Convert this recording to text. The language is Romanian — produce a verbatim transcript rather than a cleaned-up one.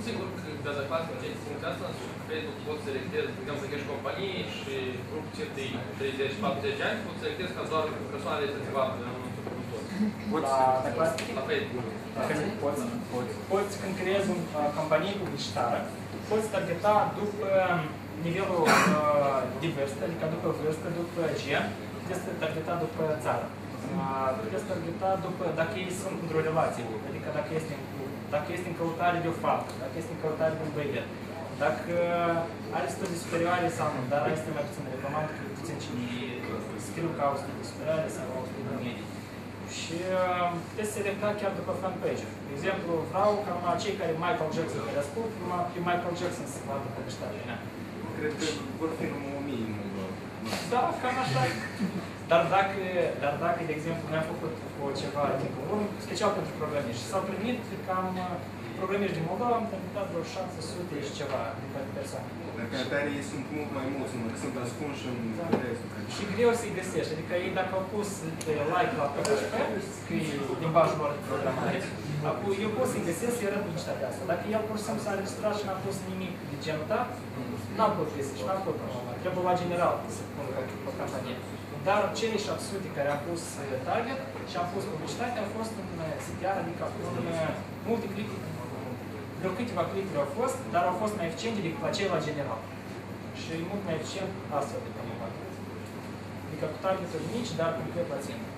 sigur că de la clasă în funcția asta, și creditul poți să selectezi, de exemplu, să crești companii și grupul țin de treizeci patruzeci ani, poți să selectezi ca doar persoanele respectivate în anumite producători. La clasă? La Facebook. Poți, poți. Poți, când creezi o companie publicitară, poți targeta după nivelul uh, de vârstă, adică după vârstă, după gen, puteți targeta după țară. Uh, puteți targeta după dacă ei sunt într-o relație, adică dacă este, dacă este în căutare de o faptă, dacă este în căutare de un băiet, dacă are studii superioare sau nu, dar este mai puțin recomand că puțin cine scriu că au studii superioare sau au studii medii. Și uh, puteți selecta chiar după fanpage-uri. De exemplu, vreau ca numai cei care Michael Jackson care ascult, numai pe Michael Jackson să vadă publicitatea mea. Cred că vor fi numai o mie. Da, cam așa. Dar dacă, dar dacă, de exemplu, ne-am făcut cu ceva din comun, special pentru programiști, și s-au primit cam programiști din Moldova, am targetat vreo șase sute și ceva de persoane. Dar ca atare ei sunt mult mai mulți, numai că sunt ascunși în restul. Și greu să-i găsești. Adică ei dacă au pus like la P H P, că e limbajul lor de programare, apoi eu pot să-i găsesc să-i arăt publicitatea asta. Dacă el pur și simplu s-a înregistrat și n-a pus nimic de genul ăsta, n-am pot găsi și n-am pot promova. Trebuie la general să pun pe campanie. Dar cele șapte sute care au pus target și au pus publicitate au fost în C T R, adică în multe clicuri. Vreo câteva clicuri au fost, dar au fost mai eficiente decât la cei la general. Și mult mai eficient astfel de promovat. Adică cu targeturi mici, dar complet la țintă.